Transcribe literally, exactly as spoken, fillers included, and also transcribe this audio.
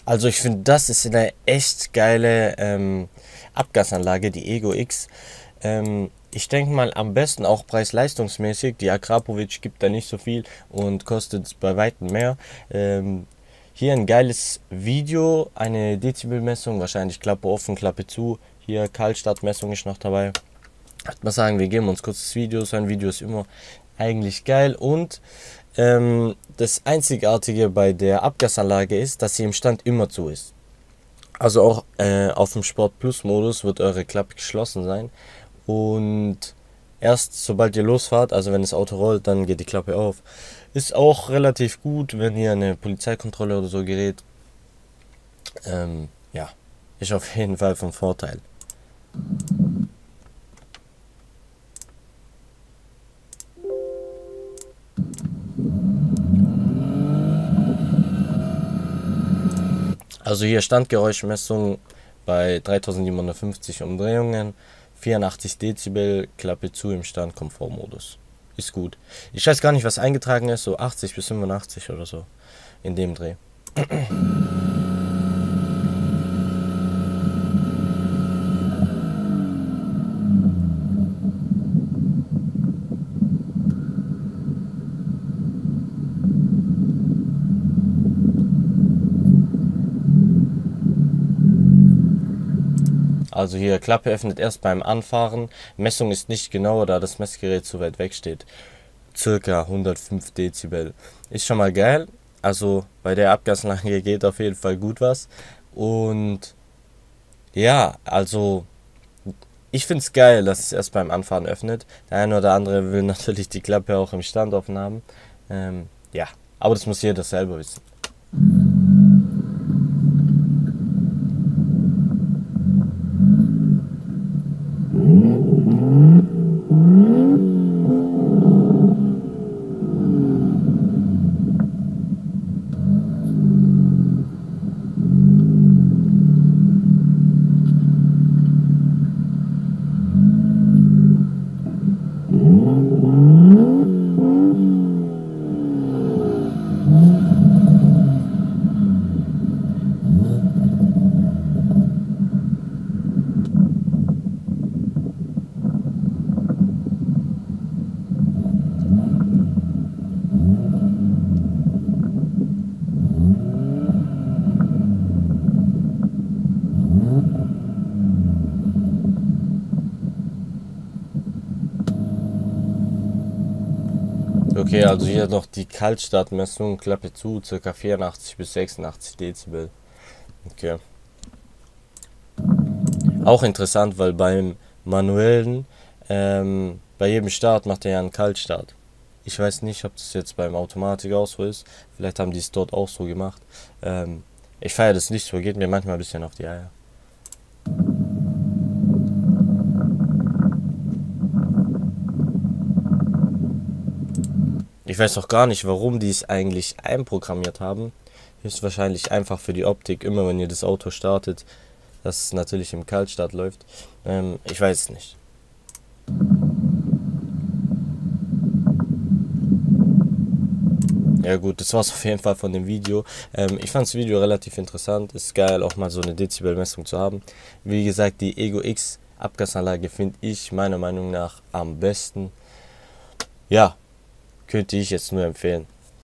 Also ich finde, das ist eine echt geile ähm, Abgasanlage, die Ego X. Ähm, ich denke mal am besten auch preis-leistungsmäßig. Die Akrapovic gibt da nicht so viel und kostet bei weitem mehr. Ähm, hier ein geiles Video, eine Dezibelmessung, wahrscheinlich Klappe offen, Klappe zu. Hier Kaltstartmessung ist noch dabei. Ich würde mal sagen, wir geben uns kurz das Video. So ein Video ist immer eigentlich geil. Und ähm, das Einzigartige bei der Abgasanlage ist, dass sie im Stand immer zu ist. Also auch äh, auf dem Sport Plus Modus wird eure Klappe geschlossen sein. Und erst sobald ihr losfahrt, also wenn das Auto rollt, dann geht die Klappe auf. Ist auch relativ gut, wenn ihr eine Polizeikontrolle oder so gerät. Ähm, ja, ist auf jeden Fall von Vorteil. Also hier Standgeräuschmessung bei dreitausendsiebenhundertfünfzig Umdrehungen, vierundachtzig Dezibel, Klappe zu im Stand-Komfortmodus. Ist gut. Ich weiß gar nicht, was eingetragen ist, so achtzig bis fünfundachtzig oder so in dem Dreh. Also hier Klappe öffnet erst beim Anfahren. Messung ist nicht genau, da das Messgerät zu weit weg steht. Circa hundertfünf Dezibel. Ist schon mal geil. Also bei der Abgasanlage geht auf jeden Fall gut was. Und ja, also ich finde es geil, dass es erst beim Anfahren öffnet. Der eine oder andere will natürlich die Klappe auch im Stand offen haben. Ähm, ja, aber das muss jeder selber wissen. Okay, also hier noch die Kaltstartmessung, Klappe zu, ca. vierundachtzig bis sechsundachtzig Dezibel. Okay. Auch interessant, weil beim manuellen, ähm, bei jedem Start macht er ja einen Kaltstart. Ich weiß nicht, ob das jetzt beim Automatik auch so ist. Vielleicht haben die es dort auch so gemacht. Ähm, ich feiere das nicht so, geht mir manchmal ein bisschen auf die Eier. Ich weiß auch gar nicht, warum die es eigentlich einprogrammiert haben. Höchstwahrscheinlich einfach für die Optik, immer wenn ihr das Auto startet, dass es natürlich im Kaltstart läuft. Ähm, ich weiß es nicht. Ja gut, das war's auf jeden Fall von dem Video. Ähm, ich fand das Video relativ interessant. Ist geil, auch mal so eine Dezibelmessung zu haben. Wie gesagt, die Ego X Abgasanlage finde ich meiner Meinung nach am besten. Ja, könnte ich jetzt nur empfehlen.